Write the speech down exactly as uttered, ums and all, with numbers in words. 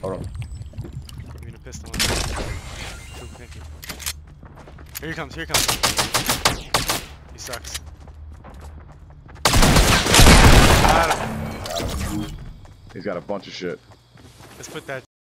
Hold on. Give me the pistol. Cool, thank you. Here he comes, here he comes. He sucks. Got him. He's got a bunch of shit. Let's put that